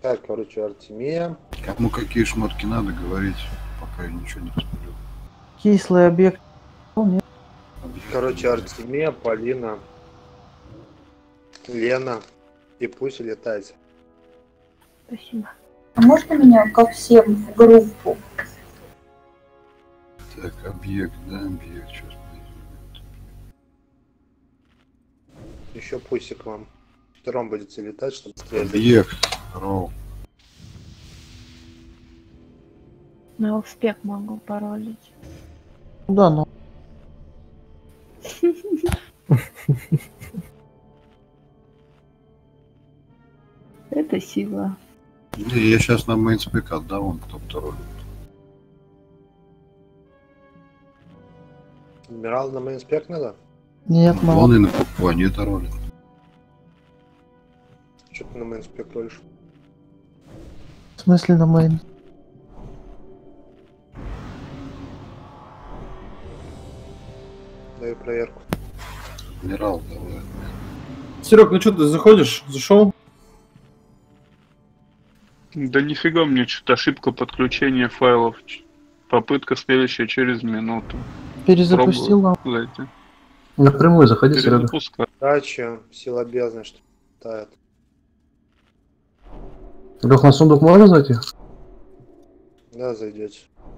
Так, короче, Артемия. Кому какие шмотки надо говорить, пока я ничего не распределил. Кислый объект. Короче, Артемия, Полина, Лена и пусть летает. Спасибо. А можно меня ко всем в группу? Так, объект, да, объект, сейчас найдем. Еще пусик вам. Втором будете летать, чтобы стрелять. Объект, роу. На успех могу паролить. Да, ну. Это сила. Не, я сейчас на мейнспек отдам, он кто второй. Адмирал на мейнспек надо? Нет, мало. Он и на планета ролит. Что ты на мейнспек ролишь? В смысле на мейн? Даю проверку. Адмирал, давай. Серег, ну что ты заходишь? Зашел? Да нифига мне что-то ошибка подключения файлов. Попытка следующая через минуту. Перезапустил нам. Пробую зайти. Напрямую заходи, Серега. Перезапускаю. Дача, сила бездны, что тает. Лех, на сундук можно зайти? Да, зайдете.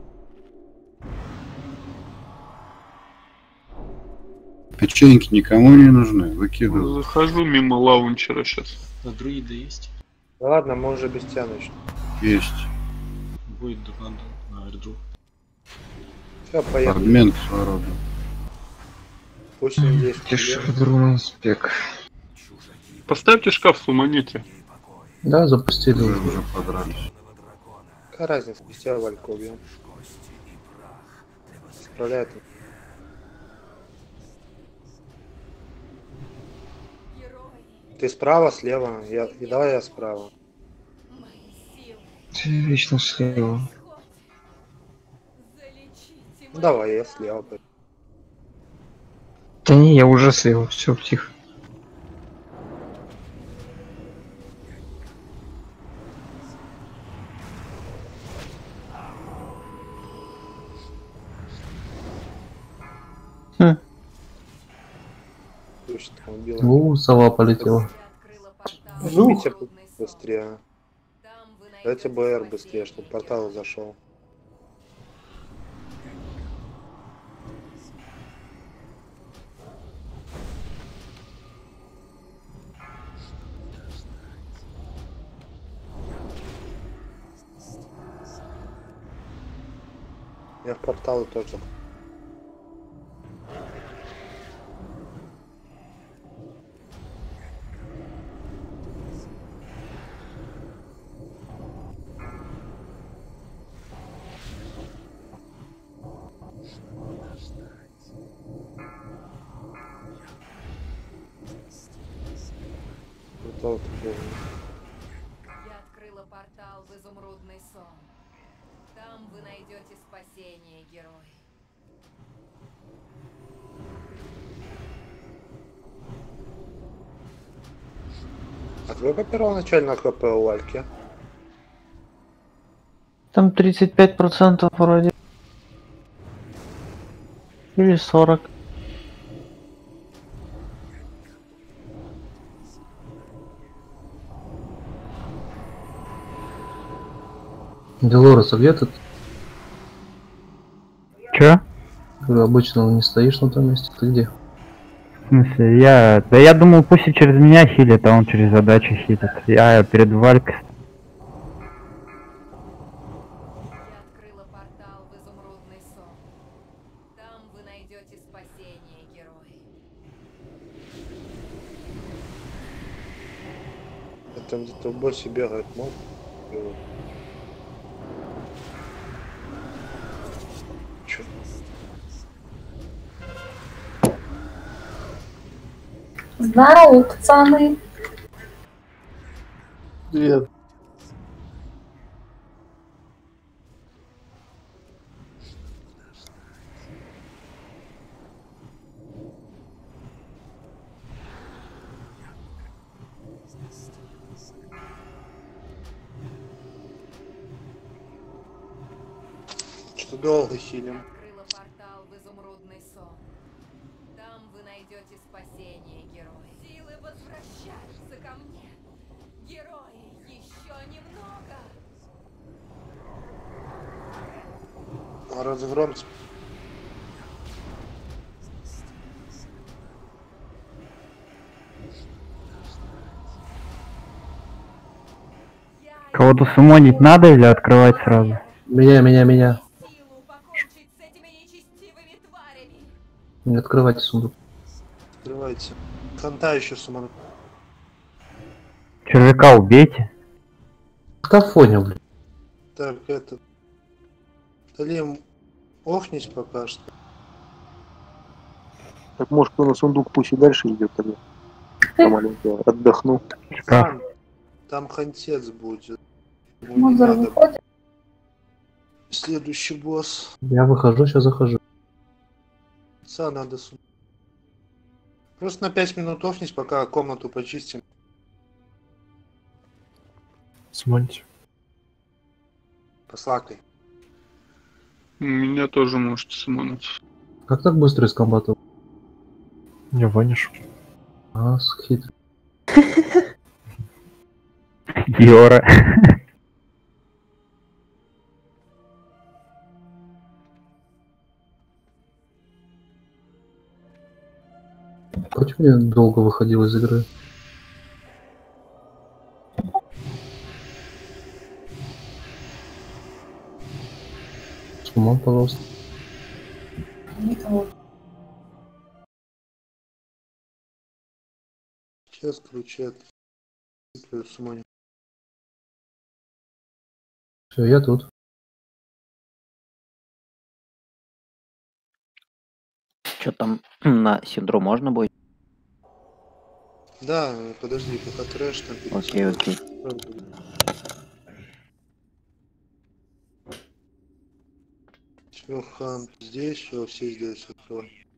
Печеньки никому не нужны, выкидываю. Захожу мимо лаунчера сейчас. А друида есть? Да ладно, мы уже без тебя начнем. Есть. Будет надо на airdrop. Все, поехали. Фрагмент свободы. Пусть не здесь. Друнспек. Поставьте шкаф с уманите. Да, запустили Уже, уже. уже подрались. Какая разница, без тебя Вальку убьем. Справляет. Ты справа, слева. И давай я справа. Вечно слева. Ну, давай я слева. Да не, я уже слева, все, тихо. Точно, убила. Сова полетела. Жмите быстрее. Дайте БР быстрее, чтобы портал зашел. Я в порталы тоже. Вот такой. Я открыла портал в изумрудный сон. Там вы найдете спасение, герой. А сколько первоначально ХП у Вальки? Там 35% вроде. Или 40. Делорес, а где ты? Чё? Обычно не стоишь на том месте, ты где? В смысле, Да я думал, пусть и через меня хилит, а он через задачу хилит. Я перед Валькой. Я открыла портал в изумрудный сон. Там вы найдете спасение, герой. Там где-то в боссе бегает, мол. Чё? Здорово, пацаны. Привет. что долго хилим. Открыла портал в изумрудный сон. Там вы найдете спасение, герои. Силы возвращаются ко мне. Герои, еще немного. Разгром. Кого-то сумонить надо или открывать сразу? Меня. Силу покончить с этими нечестивыми тварями. Не открывайте сундук. Открывайте. Ханта еще сумон. Червяка убейте. Кто понял, блин? Так, это... Талим, охнись пока что. Так может кто на сундук пусть и дальше идет тогда. Я маленько отдохну. Там хантец будет. Музор выходит. Следующий босс. Я выхожу, сейчас захожу. Надо сюда. Просто на 5 минут офнись, пока комнату почистим. Смольте. Послакай. Меня тоже можете смануть. Как так быстро из комбата? Не ванишь. А, хитрый. Йора. Почему я долго выходил из игры? Сумон, пожалуйста. Никого. Сейчас ключи от сумони. Все, я тут. Что там на синдром можно будет? Да, подожди, пока трэш там Окей, окей. Все, хан здесь, все здесь открывай.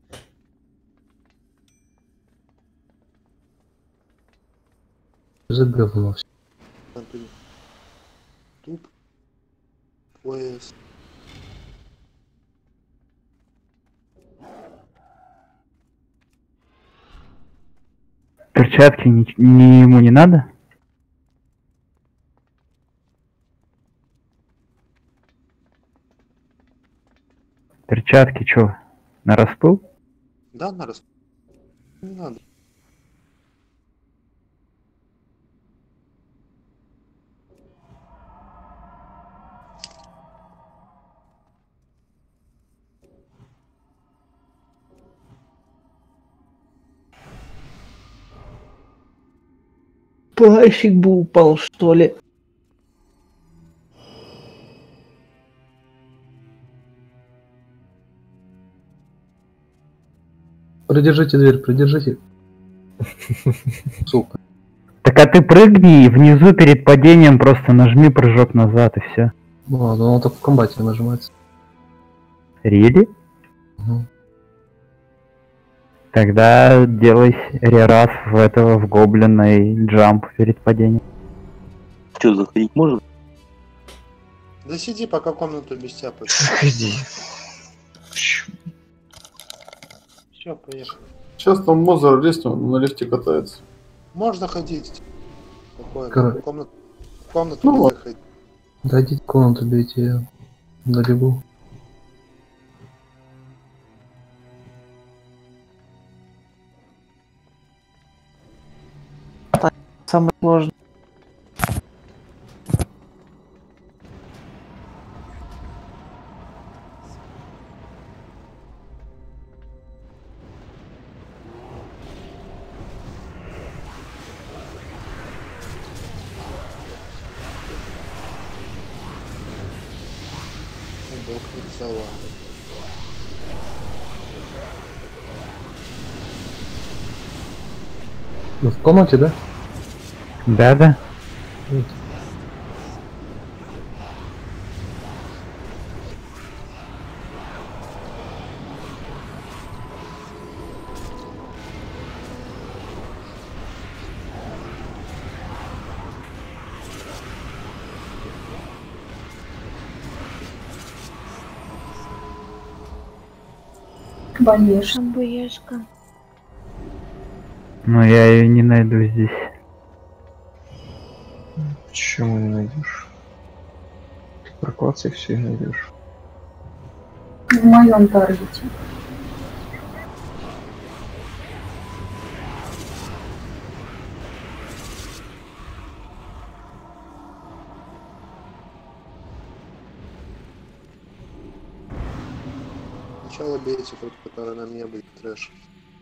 Забил его все. Туп. Пояс. Перчатки ему не надо? Перчатки чё? На распыл? Да, на распыл. Не надо. Плащик бы упал, что ли? Придержите дверь, придержите. Сука. Так а ты прыгни и внизу перед падением просто нажми прыжок назад и все. Ну ладно, он так в комбате нажимается. Really? Угу. Тогда делай рераз в гоблина и джамп перед падением. Что, заходить можно? Да сиди, пока комнату без тебя почти. Заходи. Все, поехали. Сейчас там Мозер лезть, он на лифте катается. Можно ходить. Спокойно. Короче. В комнату Ну не ладно. заходи. Дойдите в комнату, берите, я добегу. Самое сложное. Бог рисовал. Вы в комнате, да? Да. Вот. Болеешь. Шамбуешка. Но я ее не найду здесь. Почему не найдешь? Прокладывай все и найдешь. В моем таргете. Сначала бейте тот, который на мне будет трэш.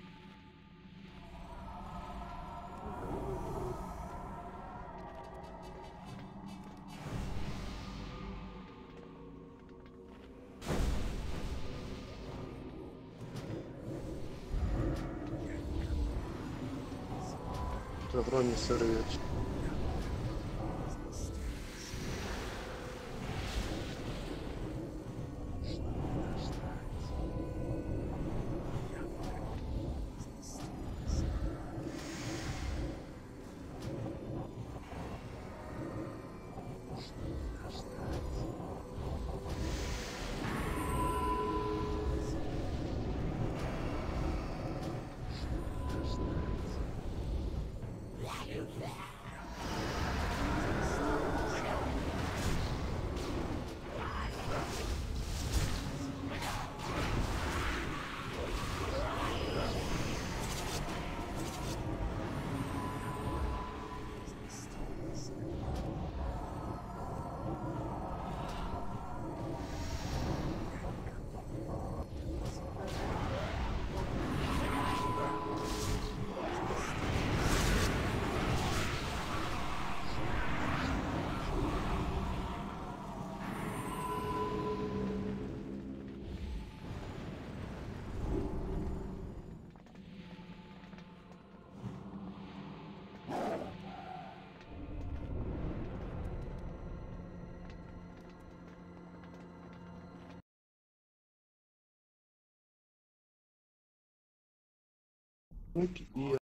Добро не сорвете. И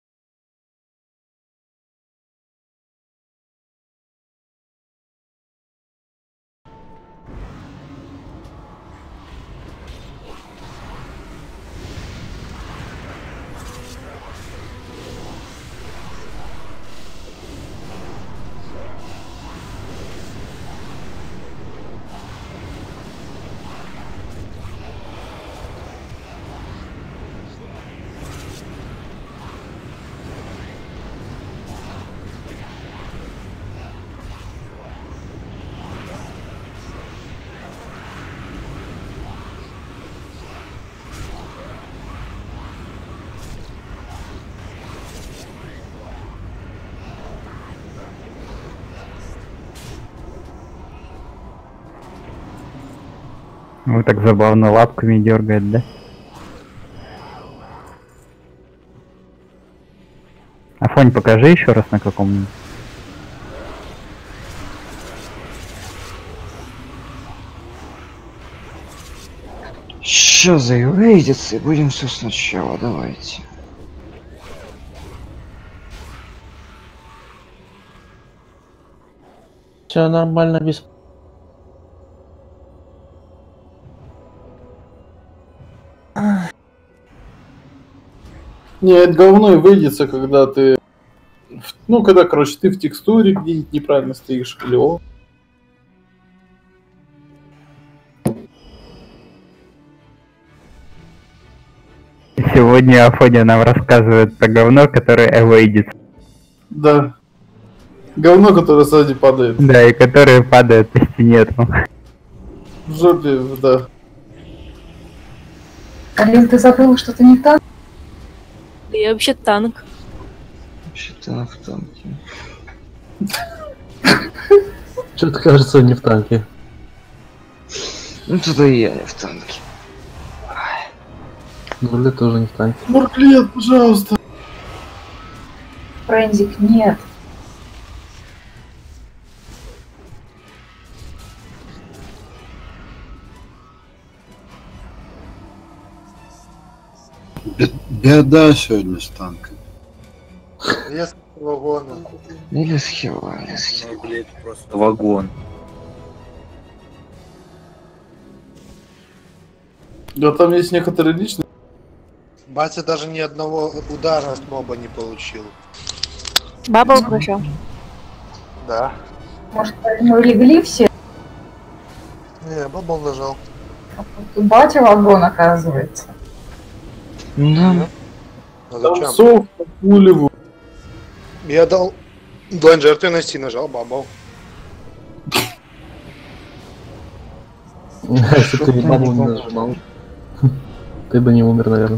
Вы так забавно лапками дергает, да? Афонь, покажи еще раз на каком-нибудь. Сейчас заявляется и будем все сначала, давайте. Все нормально, без... Нет, говно и выйдется, когда ты... Ну, когда, короче, ты в текстуре где-нибудь неправильно стоишь, или о. Сегодня Афоня нам рассказывает про говно, которое эвейдит. Да. Говно, которое сзади падает. Да, и которое падает по стене. В жопе, да. Алин, ты забыла, что ты не танк? Да я вообще танк. Вообще-то она в танке. Что-то кажется, не в танке. Ну туда и я не в танке. Нуля тоже не в танке. Мурклет, пожалуйста. Френзик, нет. Беда сегодня с танком. Лес вагона. Или схема, или схема. Просто вагон. Да там есть некоторые личности. Батя даже ни одного удара от моба не получил. Бабл хорошо. Да. Может, поэтому легли все? Не, бабл нажал. Батя вагон, оказывается. Да. А Там зачем? сов, пулеву. Я дал длань жертвенности и нажал бабл. Если ты не бабу не нажимал, ты бы не умер, наверное.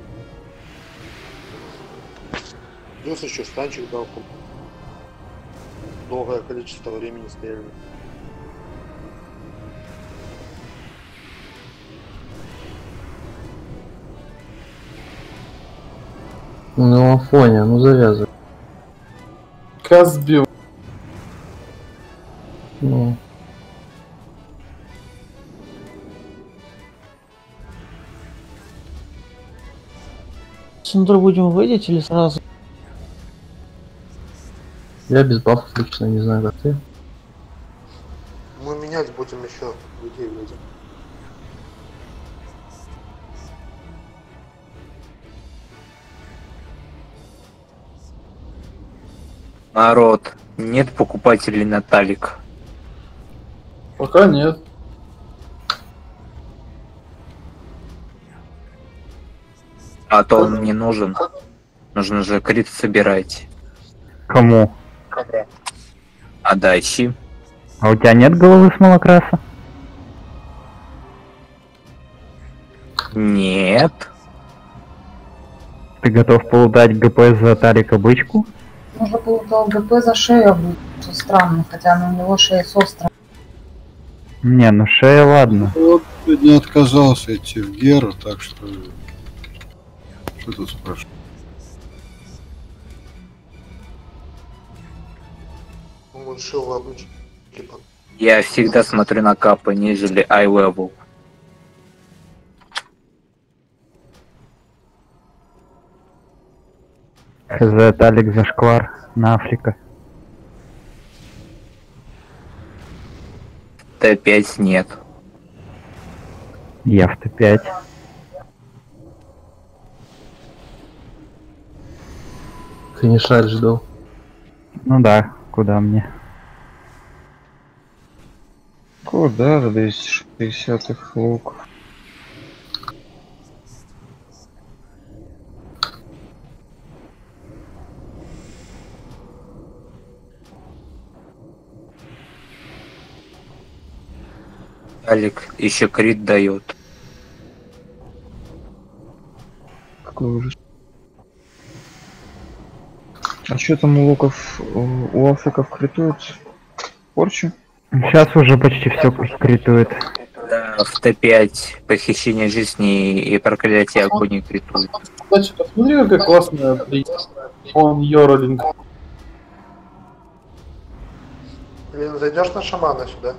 Плюс еще станчик дал. Долгое количество времени стояли. Ну, Афоня, ну завязывай. Казбил. Ну. Синдру будем выйдить или сразу? Я без бафов лично не знаю, как ты. Мы менять будем еще людей вроде. Народ, нет покупателей на талик. Пока нет. А то он не нужен. Нужно же крит собирать. Кому? А дальше? А у тебя нет головы смолокраса? Нет. Ты готов полутать ГП за Тарика бычку? Можно было ГП за шею будет. Что странно, хотя у него шея с острым. Не, ну шея ладно. Вот не отказался идти в Геру, так что... Что тут спрашивать? Он решил в обычный. Я всегда смотрю на капы, нежели ай-левел. ХЗ Талик зашквар на Африка. Т5 нет. Я в Т5. Финишарь ждал. Ну да, куда мне? Куда до 260-х лук? Алик еще крит дает. Какой ужас. А что там у луков, у Африков критуют? Порчу? Сейчас уже почти все критует. Да, в Т5 похищение жизни и проклятие огонь критует. Значит, посмотри, какая классная. Он Йорлинг. Блин, зайдешь на шамана сюда?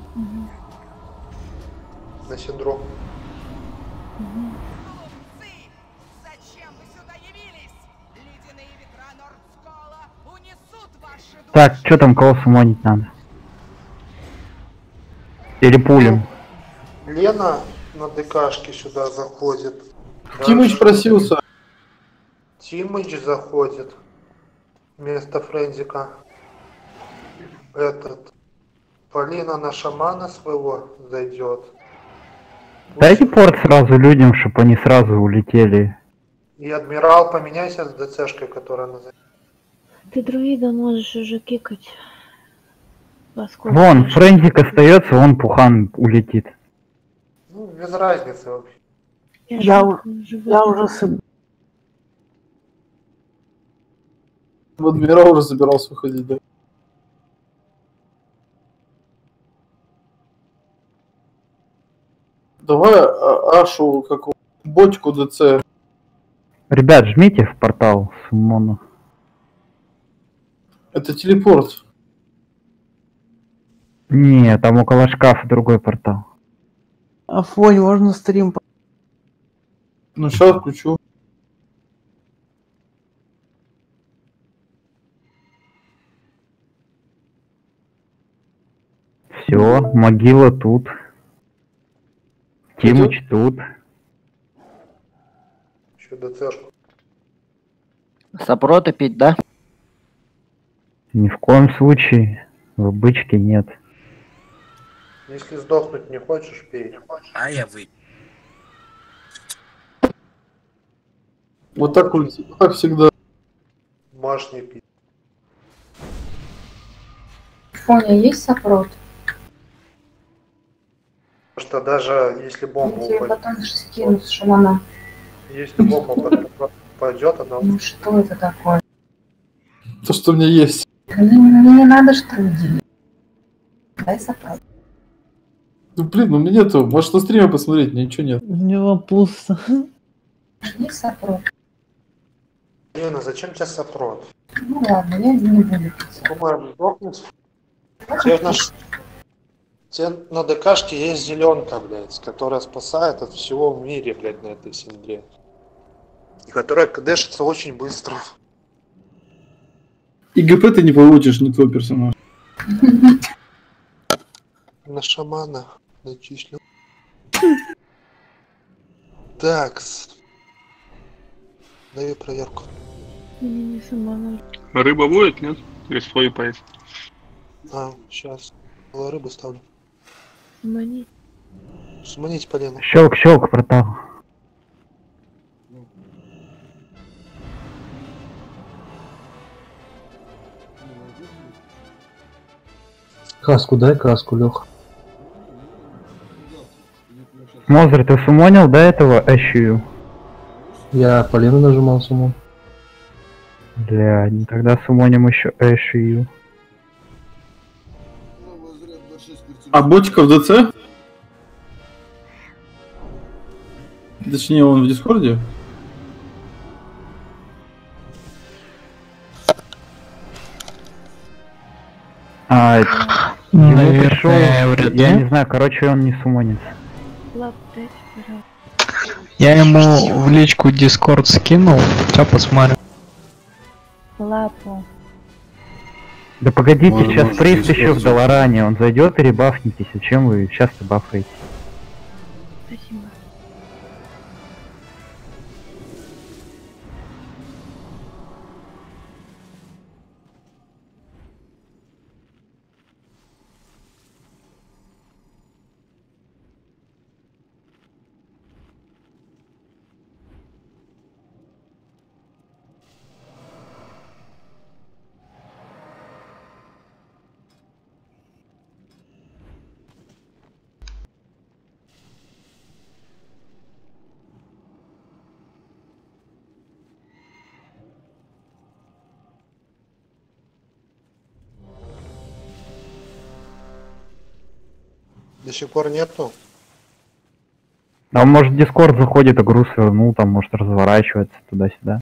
На синдром. Так, что там, кого сумонить надо? Или пулем? Лена на ДКшке сюда заходит. Тимыч просился. Тимыч заходит. Вместо Френзика. Этот. Полина на шамана своего зайдет. Дайте порт сразу людям, чтобы они сразу улетели. И адмирал поменяйся с ДЦшкой, которая на Ты друида можешь уже кикать. Поскольку Вон, Френзик остается, он Пухан улетит. Ну, без разницы вообще. Я уже В адмирал уже собирался выходить, да? Давай Ашу, как бочку ДЦ. Ребят, жмите в портал Суммону. Это телепорт. Не, там около шкафа другой портал. Афонь, можно стрим? Ну сейчас включу. Все, могила тут. Тимыч тут. Еще ДЦшку. Сопроты пить, да? Ни в коем случае. В бычке нет. Если сдохнуть не хочешь, пей. А я выпью. Вот так вот так всегда. Можешь не пить. Фоня, есть сопрот? Потому что даже если бомба Я тебе упадет, потом скину с шамана. если бомба упадет, она... Ну что это такое? То, что у меня есть. Мне не надо штрудель. Дай сопрот. Ну блин, у меня нету. Можешь на стриме посмотреть, ничего нет. У него пусто. Есть сопрот? Лена, зачем тебе сопрот? Ну ладно, я не буду пить. Думаю, сдохнуть. Тебе на ДКшке есть зеленка, блядь, которая спасает от всего в мире, блядь, на этой синдре. И которая кдэшится очень быстро. И ГП ты не получишь, не твой персонаж. На шамана начислю. Такс. Даю проверку. Не сама надо. Рыба будет, нет? Или свою поесть? А, сейчас. Рыбу ставлю. Смани. Сманить полено. Щелк, портал. Каску дай, каску, Лех. Мозер, ты сумонил до этого Эщую? Я полено нажимал сумон. Бля, тогда сумоним еще Эшию. А ботика в ДЦ? Точнее, он в Дискорде? Ему пришел, я не знаю, короче, он не сумонится. Лап, дайте, пожалуйста. Я ему в личку Дискорд скинул, сейчас посмотрим. Лапу. Да погодите, Может, сейчас может, приз здесь еще в вот Долоране, он зайдет и ребафнитесь, зачем вы часто бафаете? Спасибо. До сих пор нету. А он, может, в Дискорд заходит, игру свернул, там, может, разворачивается туда-сюда.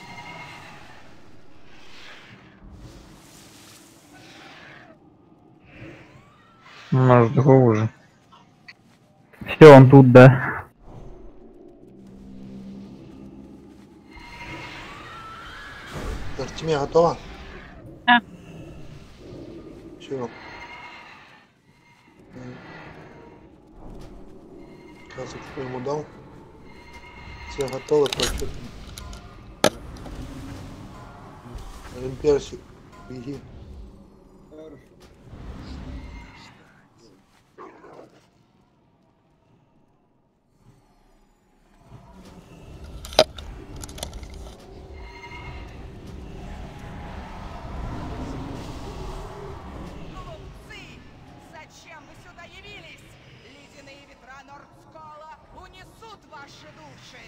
Может, уже. Все, он тут, да. Артемия готова? Да. Все. Казочку ему дал. Все готовы, прочитано. Олимперсик, беги. Зачем вы сюда явились? Ледяные ветра Нордскола унесут ваши души.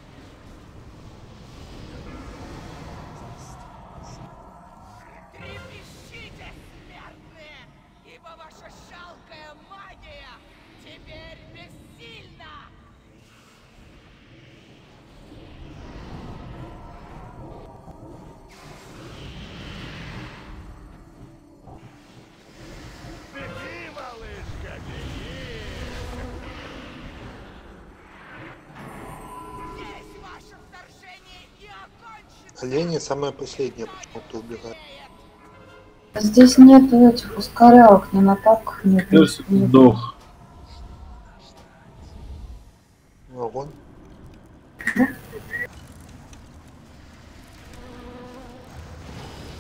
Трепещите, смертные, ибо ваша жалкая магия теперь бессильна. Беги, малышка, беги! Здесь ваше вторжение и окончится. Олени самое последнее почему-то убегает. Здесь нету этих ускорялок, ни на тапках нет. Персик сдох. Вагон.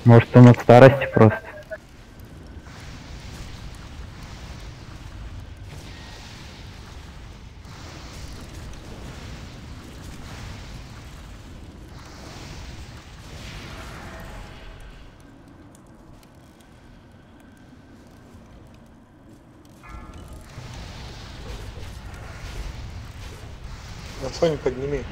Может, он от старости просто. На фоне подними.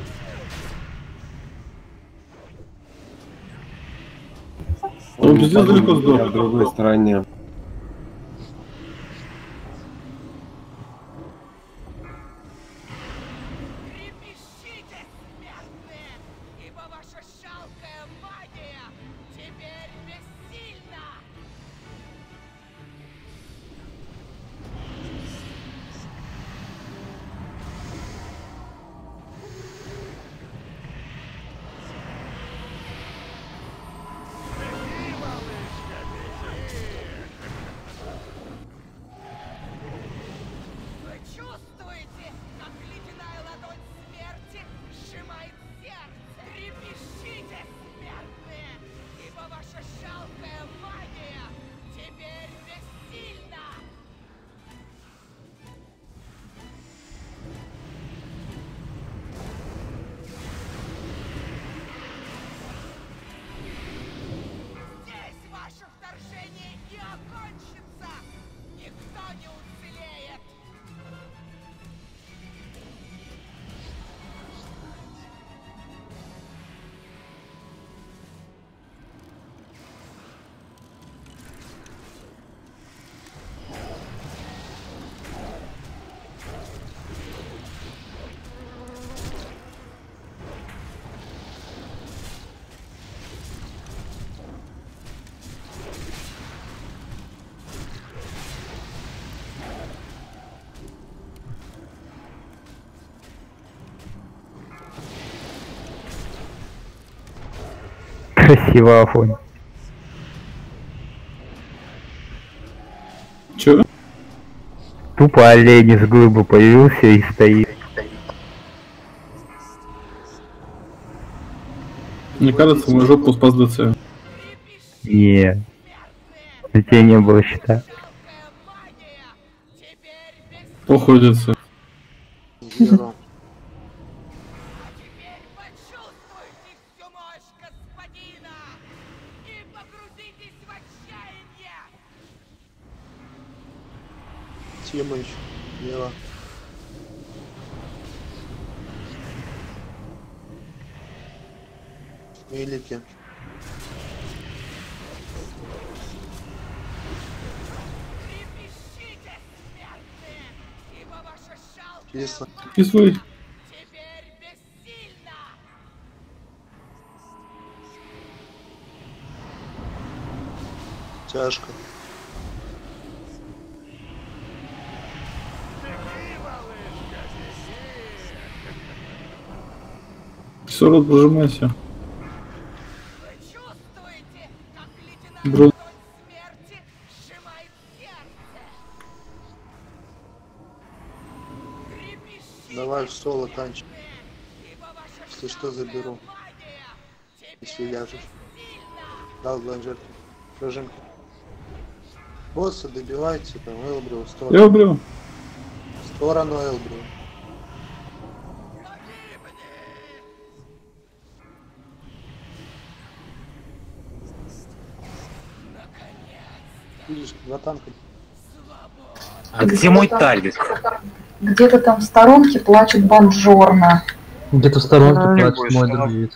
Он пиздец далеко сдох. В другой стороне. Ибо ваша жалкая магия теперь бессильна! Вы чувствуете, как ледяная ладонь смерти сжимает сердце? Трепещите, смертные, ибо ваша жалкая магия теперь бессильна! Здесь ваше вторжение и окончится! Никто не уцелеет! Красиво, Афонь. Чё? Тупо олень из глыбы появился и стоит. Мне кажется, мой жопу спас ДЦ. Не. Детей не было, считай. Похуй ДЦ. Геро. Тимыч, Геро. Велики. Кисло. Кислый. Тяжко. Кислород, прожимайся. Бро. Давай в соло танчик. Если что, заберу. Если ляжешь. Дал бланжетку. Прожимки. Босса добивайте, там Элбрю в сторону. Элбрю. В сторону Элбрю. Видишь, два танка. А где мой талик? Где-то там в сторонке плачет Бонжорно. Где-то в сторонке плачет мой друид.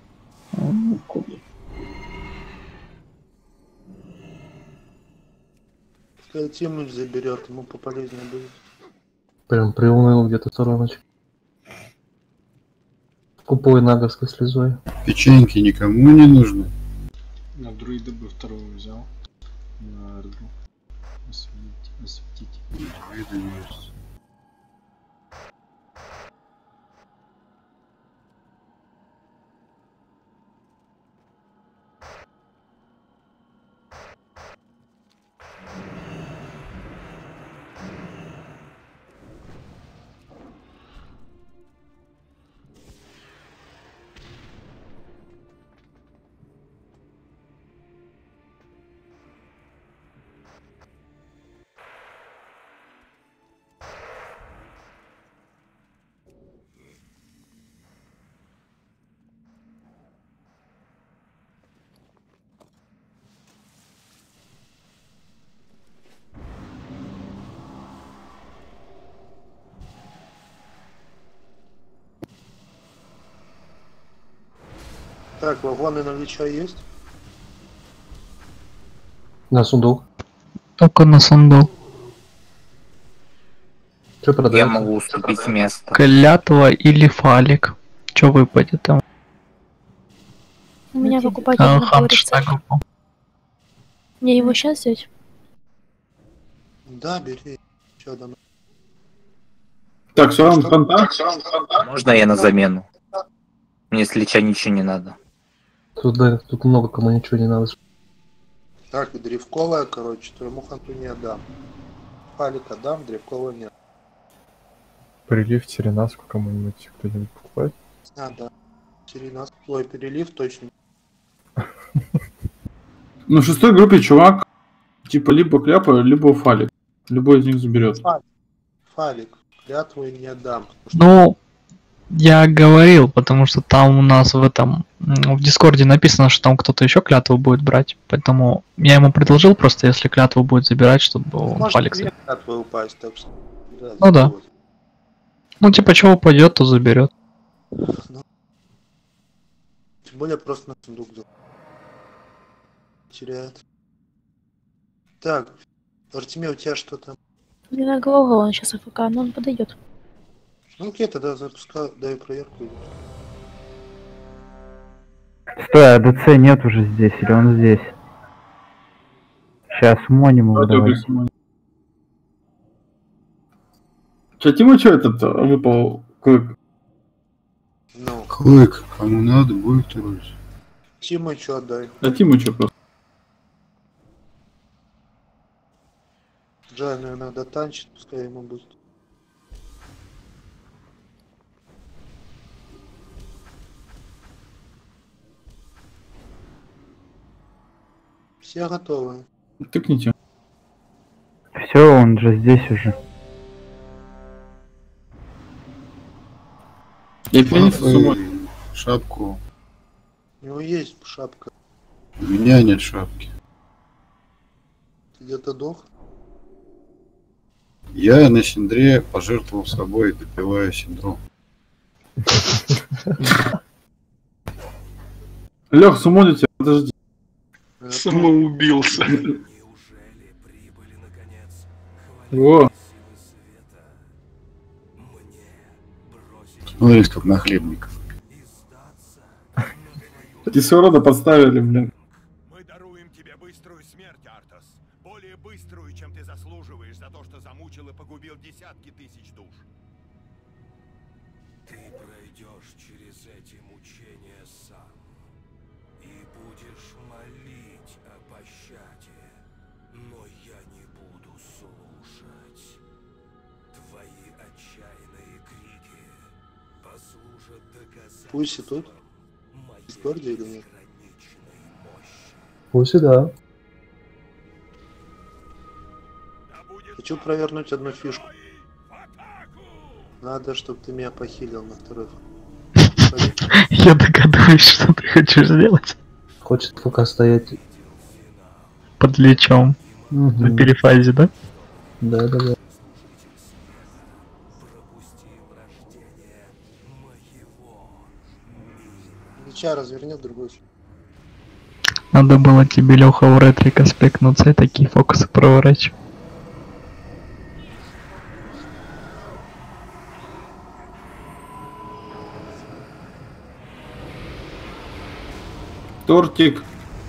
Пускай Тимыч заберет, ему пополезнее будет. Прям приуныл где-то в стороночке. Купой наговской слезой. Печеньки никому не нужны. На друида бы второго взял. На арду. Осветить. Друида есть. Так, вагоны на Лича есть? На сундук. Только на сундук. Что продается? Я могу уступить место. Клятва или фалик. Что выпадет там? У меня покупатель находится. Хантштаг упал. Мне его сейчас взять? Да, бери. Чё, да, Так, все равно фонтан. Можно я на замену? Мне с Лича ничего не надо. Тут, да, тут много кому ничего не надо. Так, и древковая, короче, твоему ханту не отдам. Фалик отдам, древковая нет. Прилив, теренаску кому-нибудь кто-нибудь покупает? А, да. Теренас, твой перелив точно. Ну, в 6-й группе чувак, типа, либо кляпа, либо фалик. Любой из них заберет. Фалик. Клятву я не отдам. Ну, я говорил, потому что там у нас в этом, в Дискорде написано, что там кто-то еще клятву будет брать. Поэтому я ему предложил просто, если клятву будет забирать, чтобы он Может, фалик две забирал. клятвы упасть, так что... Ну да. Ну, типа, чего упадет, то заберет. Ну, тем более просто на сундук теряет. Так, Артемий, у тебя что там? Мне на голову он сейчас АФК, но он подойдет. Ну окей, тогда запускаю, даю проверку. Стой, а ДЦ нет уже здесь, или он здесь? Сейчас смоним его, давай. Че, Тима, что этот выпал? Клык? Ну. Клык, кому надо, будет троллить. Тима, что отдай? А Тима что просто? Джай, наверное, иногда танчит, пускай ему будет. Все готовы. Тыкните. Все, он же здесь уже. Я пленница с умой. Шапку. У него есть шапка. У меня нет шапки. Ты где-то дох? Я на Синдре пожертвовал собой, допиваю синдром. Лех, сумоните, подожди. Самоубился. Во. Смотрите, как нахлебник. Кислорода подставили, блин. Мы даруем тебе быструю смерть, Артас. Более быструю, чем ты заслуживаешь за то, что замучил и погубил десятки тысяч душ. Ты пройдешь через эти мучения сам и будешь молить о пощаде, но я не буду слушать. Твои отчаянные крики послужат доказательством. Пусть и тут. В Дискорде или нет? Пусть и да. Хочу провернуть одну фишку. Надо, чтобы ты меня похилил на второй. Я догадываюсь, что ты хочешь сделать. Хочет пока стоять. Под Личом. На перефазе, да? Да, да, да. Лича разверни в другую. Надо было тебе, Леха, в ретрика спекнуться и такие фокусы проворачивать. Тортик.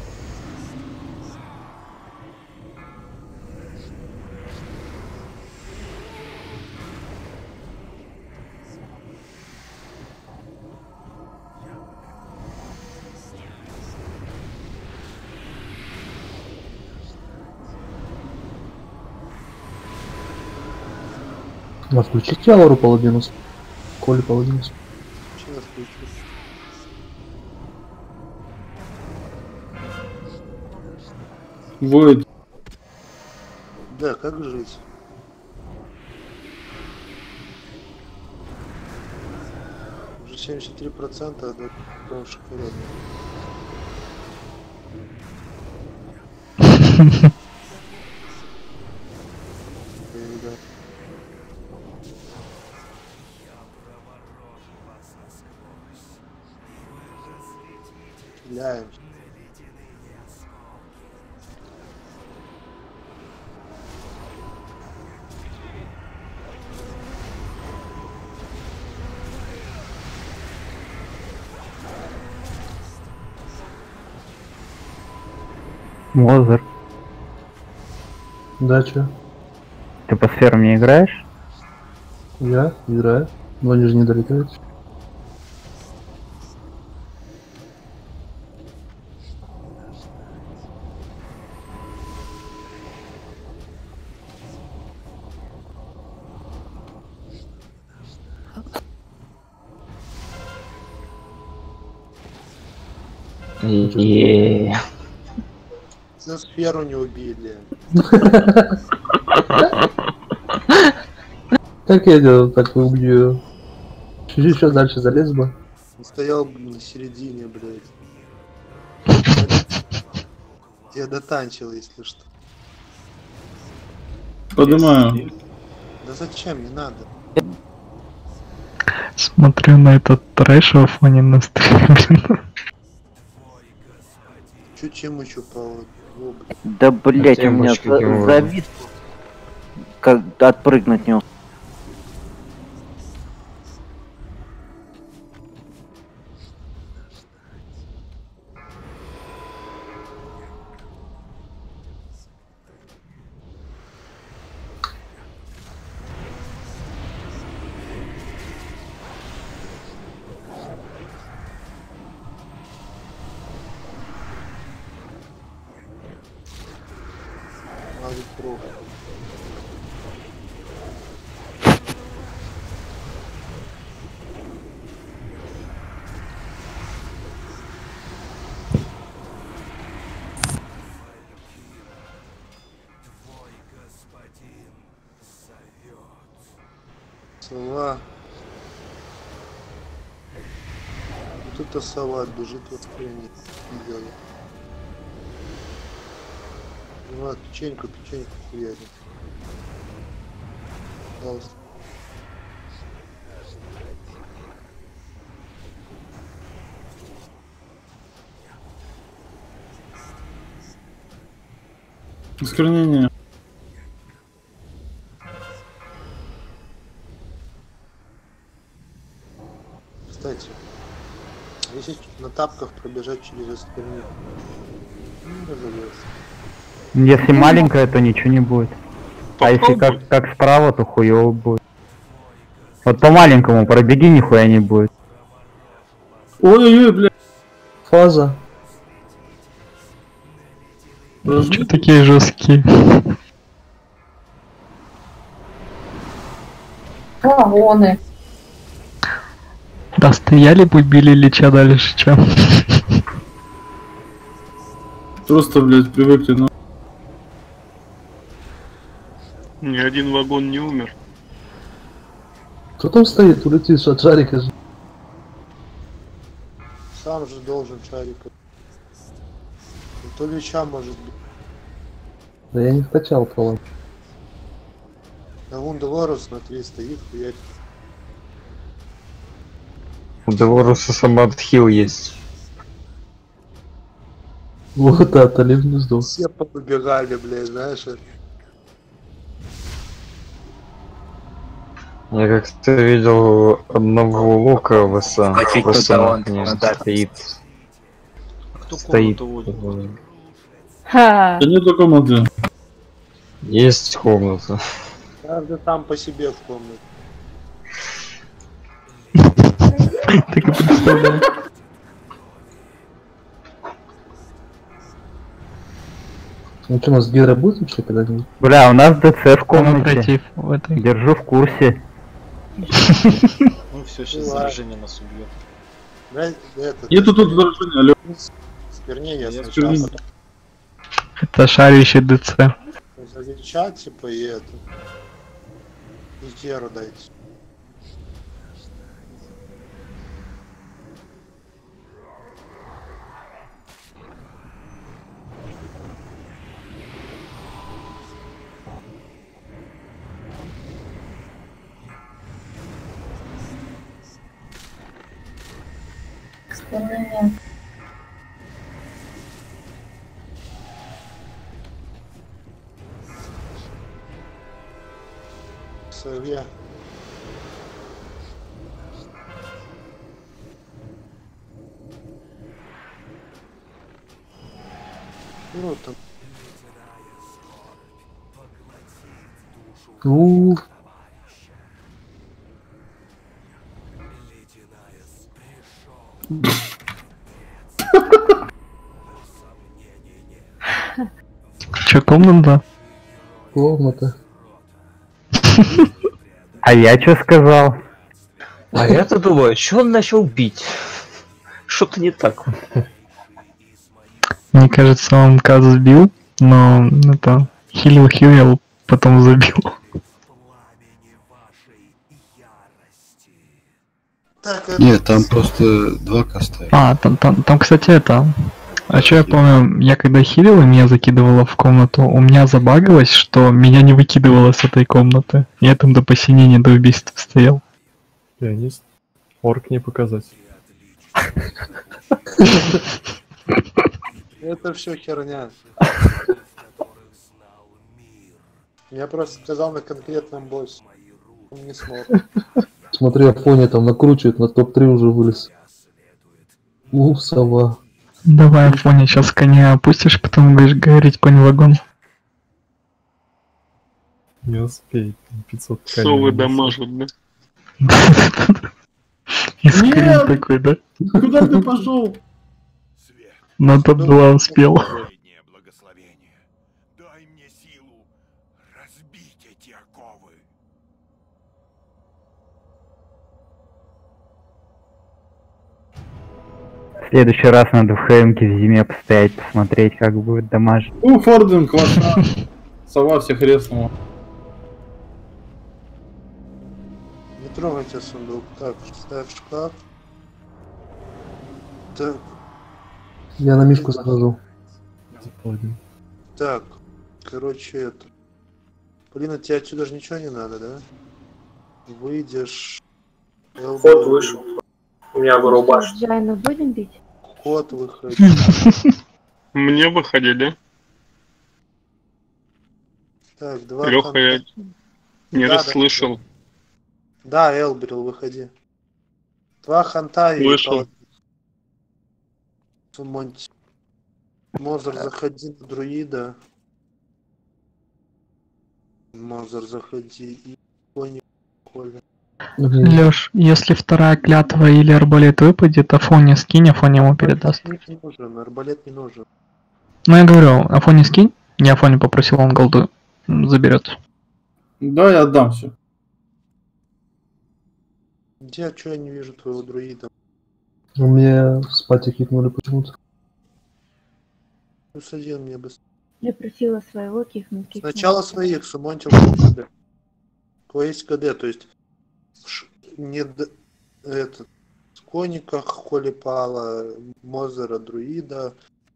А включите ауру Паладинус. Коли Паладинус. Сейчас включу. Воет. Да, как жить? Уже 73%, а да, прям шоколадно. Да. стреляем. Мозер. Да, чё? Ты по сферам не играешь? Я играю, но они же не долетают. За сферу не убили. Как я делал, так и убью. Чуть-чуть еще дальше залез бы. Он стоял на середине, блядь. Я дотанчил, если что. Поднимаю. Да зачем, не надо. Смотрю на этот трэш в фоне на стриме. Чуть чемучу по... Да блять, у меня завис. Как отпрыгнуть не успел. Сова. Вот эта сова бежит в отклонение. Видел я. Ну, печеньку хуярит. Пожалуйста. Осквернение. Кстати, если на тапках пробежать через осквернение, Если маленькая, то ничего не будет. А если как справа, то хуёво будет. Вот по маленькому пробеги, нихуя не будет. Ой-ой-ой, блядь. Фаза. Чё такие жесткие? Вагоны. Да стояли бы, били лича дальше, чем. Просто, блядь, привыкли, ну. Ни один вагон не умер. Кто там стоит? Улетишь от шарика же. Сам же должен шарика. То лича может быть. Да я не вкачал, по-моему. А вон Долорес на 3 стоит, хуярит. У Долореса сама отхил есть. Вот, да, Талиб не сдох. Все побегали, блядь, знаешь. Я как-то видел одного лука в СА. Стоит. Кто Стоит. комнату водит? Ха. Да нету комнаты. Есть комната. Каждый там по себе в комнате. Так и представляю. Ну что, у нас Гера будет вообще когда-нибудь? Бля, у нас ДЦ в комнате. Против в этой. Держу в курсе. Ну все, сейчас заражение нас убьет. Да, это... Нету тут заражения, алё. Сквернение Я сначала. сквернение. Это шарящий ДЦ. Залечать, типа, и это. И Геру дайте. Эксперимент. сове. Ну, там. Че, комната? Комната. А я что сказал? А я-то думаю, что он начал бить? Что-то не так. Мне кажется, он Каз сбил, но это хилил, я потом забил. Нет, там просто два каста. А, там, кстати, это... А что я помню, я когда хилил и меня закидывало в комнату, у меня забагалось, что меня не выкидывало с этой комнаты. Я там до посинения, до убийства стоял. Пианист. Орк не показать. Это все херня. Я просто сказал на конкретном боссе. Он не смог. Смотри, Афоня там накручивает, на топ-3 уже вылез. Сова. Давай, Афоня, сейчас коня опустишь, потом будешь говорить конь-вагон. Не успеет. 500 Совы дамажат, да? И скрин такой, да? Куда ты пошел? На топ-2 успел. В следующий раз надо в ХМке в зиме постоять, посмотреть, как будет дамаж. Форден, классно. Сова всех резнула. Не трогайте сундук. Так, ставь шкаф. Так. Я на мишку схожу. Так, короче, это. Полина, тебе отсюда же ничего не надо, да? Выйдешь. Кот вышел. У меня вырубаш. Джайна будем бить? Кот выходит. Мне выходи, да? Так, два. Леха, я не расслышал. Да, Элбрил, выходи. Два ханта и... Вышел. Сумонти. Мозер, заходи на друида. Мозер, заходи и кони Коля. Лёш, если вторая клятва или арбалет выпадет, Афоня скинь, Афоня ему передаст. Не нужен, арбалет не нужен. Ну я говорю, Афоня скинь, я Афоня попросил, он голду заберет. Да, я отдам все. Где, что я не вижу твоего друида? У меня спати кикнули почему-то. Плюс один мне быстро. Я просила своего кикнуть. Сначала своих, сумонтил КД. Есть КД, то есть не этот в кониках Холипала, Мозера, друида.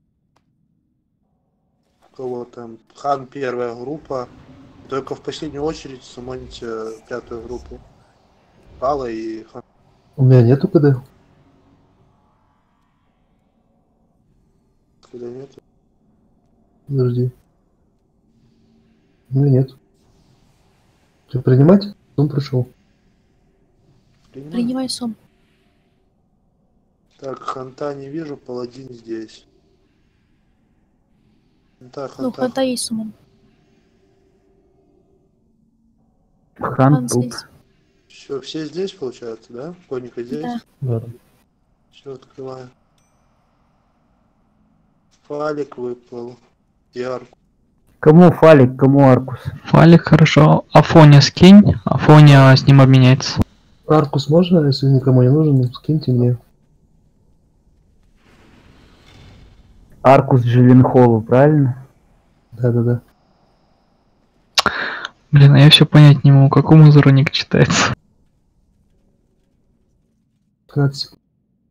У кого там Хан первая группа. Только в последнюю очередь сумоните пятую группу. Пала и Хан. У меня нету КД. Когда нет? Подожди. У меня нет. Что, принимать? Он пришел. Принимай сом. Так, ханта не вижу, паладин здесь. Ну, ханта есть сумом. Хан тут. Все, все здесь получается, да? Коника здесь? Да. Все, открываю. Фалик выплыл. И арку. Кому Фалик, кому Аркус? Фалик, хорошо. Афоня скинь, Афоня с ним обменяется. Аркус можно, если никому не нужен, скиньте мне. Аркус Джилленхолу, правильно? Да. Блин, а я все понять не могу, какому узору ник читается. 15 секунд.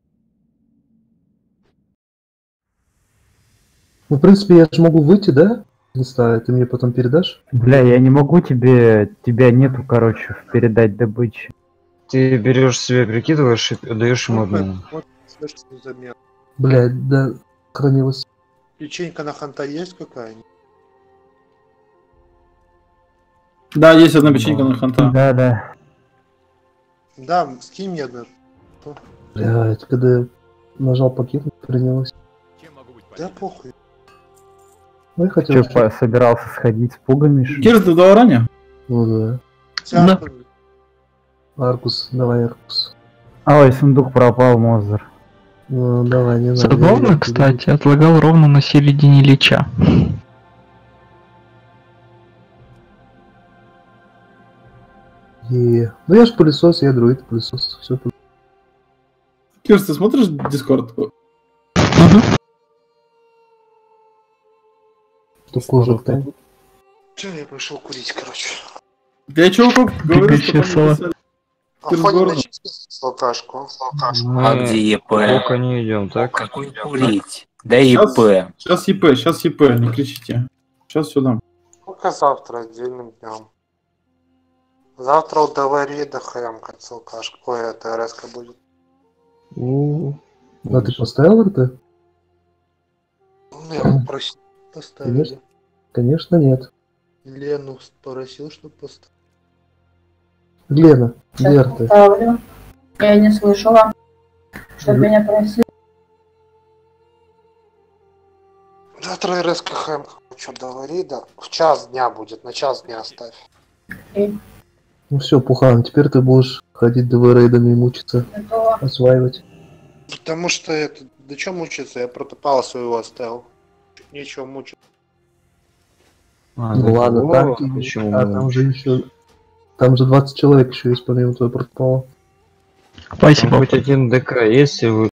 Ну, в принципе, я же могу выйти, да? Листа, ты мне потом передашь? Бля, я не могу тебе... Тебя нету, короче, передать добычи. Ты берешь себе, прикидываешь и даешь ему обмен. Вот, слышите, замер. Блядь, да, хранилось. Печенька на ханта есть какая-нибудь? Да, есть одна печенька на ханта. Да, да. Да, скинь мне одну. Блядь, когда я нажал покинуть, принялось. Да похуй. Ну и хотел... Че, собирался сходить с пугами? Кирс, ты дал ранее? Ну да. Да. Аркус, давай Аркус. Ой, сундук пропал, Мозер. Ну давай, не надо. Забавно, кстати, отлагал ровно на середине лича. Ну я ж пылесос, я друид, пылесос, все. Кирс, ты смотришь Дискорд? Что кожа там? Че, я пошел курить, короче. Я чуваков говорю, что написали. Афоня начистил алкашку. А где ЕП? Пока не идем, так? Какой курить? Да ЕП. Сейчас ЕП, не кричите. Сейчас сюда. Только завтра отдельным днем. Завтра у Даварида хэмка алкашка. Ой, это РСК будет. А ты поставил РТ? Ну, я попросил поставить. Конечно нет. Лену спросил, чтобы поставить. Лена, где РТ? Ставлю. Я не слышала, что меня просили. Завтра РСК хэмка. Что, Даварида? В час дня будет, на час дня оставь. Ну все, Пухан, теперь ты будешь ходить ДВ-рейдами и мучиться. Осваивать. Потому что это... Да что мучиться? Я протопала своего оставил. Нечего мучиться. Ну ладно, так. Почему? А там же еще... Там же 20 человек еще есть помимо твоего протокола. Спасибо. Хоть один ДК есть, и вы